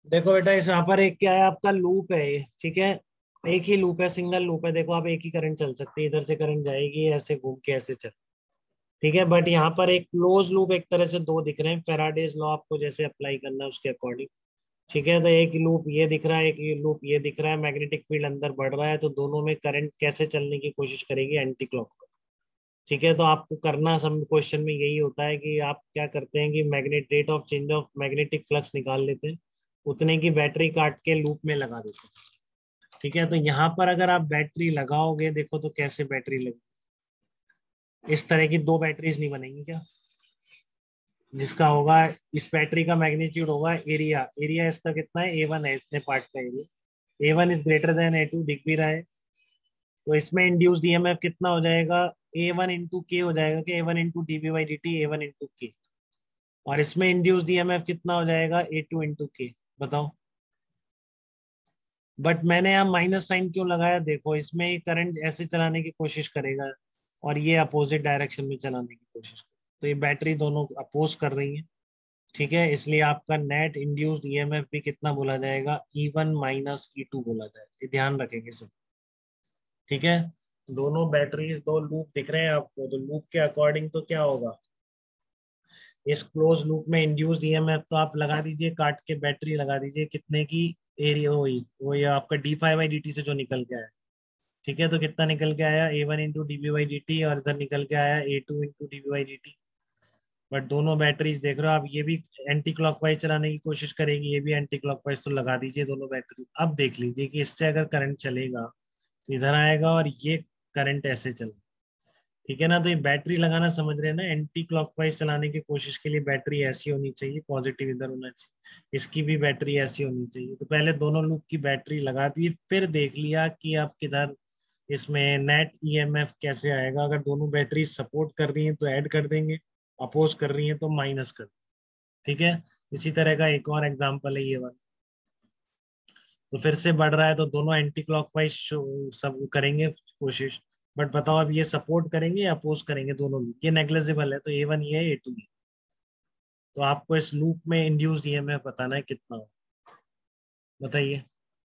देखो बेटा, इस यहाँ पर एक क्या है, आपका लूप है ये, ठीक है। एक ही लूप है, सिंगल लूप है। देखो आप, एक ही करंट चल सकती है, इधर से करंट जाएगी, ऐसे घूम के ऐसे चल, ठीक है। बट यहाँ पर एक क्लोज लूप एक तरह से दो दिख रहे हैं, फेराडेज लॉ आपको जैसे अप्लाई करना है उसके अकॉर्डिंग, ठीक है। तो एक लूप ये दिख रहा है, एक ये लूप ये दिख रहा है, मैग्नेटिक फील्ड अंदर बढ़ रहा है, तो दोनों में करंट कैसे चलने की कोशिश करेगी, एंटी क्लॉक, ठीक है। तो आपको करना सब क्वेश्चन में यही होता है कि आप क्या करते हैं कि magnet rate of change of magnetic flux निकाल लेते हैं, उतने की बैटरी काट के लूप में लगा देते हैं, ठीक है। तो यहाँ पर अगर आप बैटरी लगाओगे, देखो तो कैसे बैटरी लगी, इस तरह की दो बैटरीज नहीं बनेंगी क्या, जिसका होगा, इस बैटरी का मैग्नीट्यूड होगा एरिया, एरिया इसका कितना है, A1 है, इतने पार्ट का area, A1 is greater than A2 दिख भी रहा है। तो इसमें इंड्यूस्ड ईएमएफ कितना हो जाएगा, A1 इंटू के हो जाएगा, कि A1 into dV/dt, A1 into के। और इसमें इंड्यूस्ड ईएमएफ कितना हो जाएगा, A2 इंटू के, बताओ। बट मैंने यहाँ माइनस साइन क्यों लगाया, देखो इसमें ये करंट ऐसे चलाने की कोशिश करेगा, और ये अपोजिट डायरेक्शन में चलाने की कोशिश करेगा, तो ये बैटरी दोनों अपोज कर रही है, ठीक है। इसलिए आपका नेट इंड्यूस्ड ईएमएफ भी कितना बोला जाएगा, E1 माइनस E2 बोला जाएगा, ये ध्यान रखेंगे सब, ठीक है। दोनों बैटरीज, दो लूप दिख रहे हैं आपको, तो लूप के अकॉर्डिंग तो क्या होगा, इस क्लोज लूप में इंड्यूस्ड ईएमएफ तो आप लगा दीजिए, काट के बैटरी लगा दीजिए, कितने की, एरिया वो ये आपका d/dt से जो निकल के आया, ठीक है। तो कितना निकल के आया, A1 इंटू dV/dt, और इधर निकल के आया A2 इंटू dV/dt। बट दोनों बैटरीज देख रहे हो आप, ये भी एंटी क्लॉकवाइज चलाने की कोशिश करेगी, ये भी एंटी क्लॉकवाइज, तो लगा दीजिए दोनों बैटरी। अब देख लीजिए कि इससे अगर करंट चलेगा तो इधर आएगा, और ये करंट ऐसे चलेगा, ठीक है ना। तो ये बैटरी लगाना समझ रहे हैं ना, एंटी क्लॉकवाइज चलाने की कोशिश के लिए बैटरी ऐसी होनी चाहिए, पॉजिटिव इधर होना चाहिए, इसकी भी बैटरी ऐसी होनी चाहिए। तो पहले दोनों लूप की बैटरी लगा दी, फिर देख लिया कि आप किधर, इसमें नेट ईएमएफ कैसे आएगा, अगर दोनों बैटरी सपोर्ट कर रही हैं तो ऐड कर देंगे, अपोज कर रही हैं तो माइनस कर, ठीक है। इसी तरह का एक और एग्जांपल है ये वाला। तो फिर से बढ़ रहा है, तो दोनों एंटी क्लॉकवाइज सब करेंगे कोशिश। बट बताओ अब ये सपोर्ट करेंगे या अपोज करेंगे, दोनों लूप, ये नेग्लिजिबल है, तो A1 ये है, A2 ये। तो आपको इस लूप में इंड्यूस्ड ईएमएफ बताना है कितना हो, बताइए।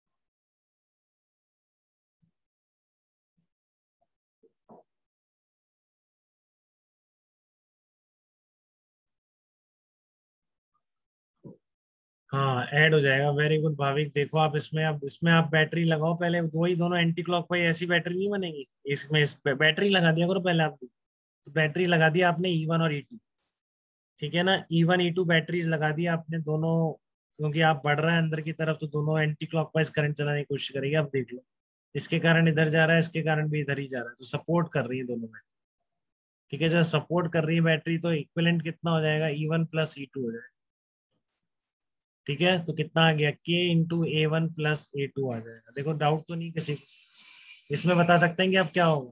हाँ, ऐड हो जाएगा, वेरी गुड भाविक। देखो आप इसमें, अब इसमें आप बैटरी लगाओ पहले, दो ही दोनों एंटी क्लॉकवाइज, ऐसी बैटरी नहीं बनेगी। इसमें इस बैटरी लगा दिया करो पहले आप, तो बैटरी लगा दिया आपने E1 और E2, ठीक है ना। E1 E2 बैटरीज लगा दी आपने दोनों, क्योंकि आप बढ़ रहा है अंदर की तरफ, तो दोनों एंटी क्लॉकवाइज करंट चलाने की कोशिश करेगी। अब देख लो, इसके कारण इधर जा रहा है, इसके कारण भी इधर ही जा रहा है, तो सपोर्ट कर रही है दोनों में, ठीक है। जब सपोर्ट कर रही है बैटरी, तो इक्विवेलेंट कितना हो जाएगा, E1 प्लस E2 हो जाएगा, ठीक है। तो कितना आ गया, K into A1 plus A2 आ जाएगा। देखो डाउट तो नहीं किसी को, इसमें बता सकते हैं कि अब क्या होगा,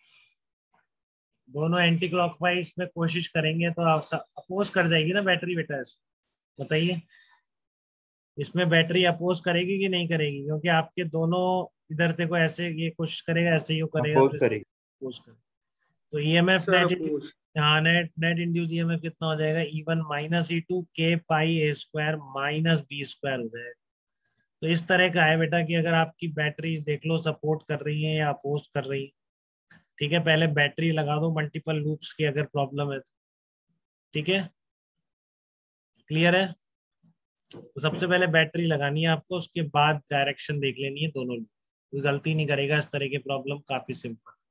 दोनों एंटी क्लॉकवाइज में कोशिश करेंगे तो आप अपोज कर जाएगी ना बैटरी, बेटा इसको बताइए, इसमें बैटरी अपोज करेगी कि नहीं करेगी, क्योंकि आपके दोनों, इधर देखो ऐसे ये कोशिश करेगा, ऐसे ही वो करेगा, तो अपोज करेगी। अपोज करे, तो ईएमएफ सर नेट, अपोज। हाँ, नेट नेट इंड्यूस ईएमएफ कितना हो जाएगा, E1 minus E2 K πa² minus B² हो जाएगा। तो इस तरह का है बेटा, कि अगर आपकी बैटरी देख लो सपोर्ट कर रही है या अपोज कर रही है, ठीक है। पहले बैटरी लगा दो मल्टीपल लूप्स की, अगर प्रॉब्लम है तो, ठीक है, क्लियर है। तो सबसे पहले बैटरी लगानी है आपको, उसके बाद डायरेक्शन देख लेनी है दोनों, कोई गलती नहीं करेगा, इस तरह की प्रॉब्लम काफी सिंपल।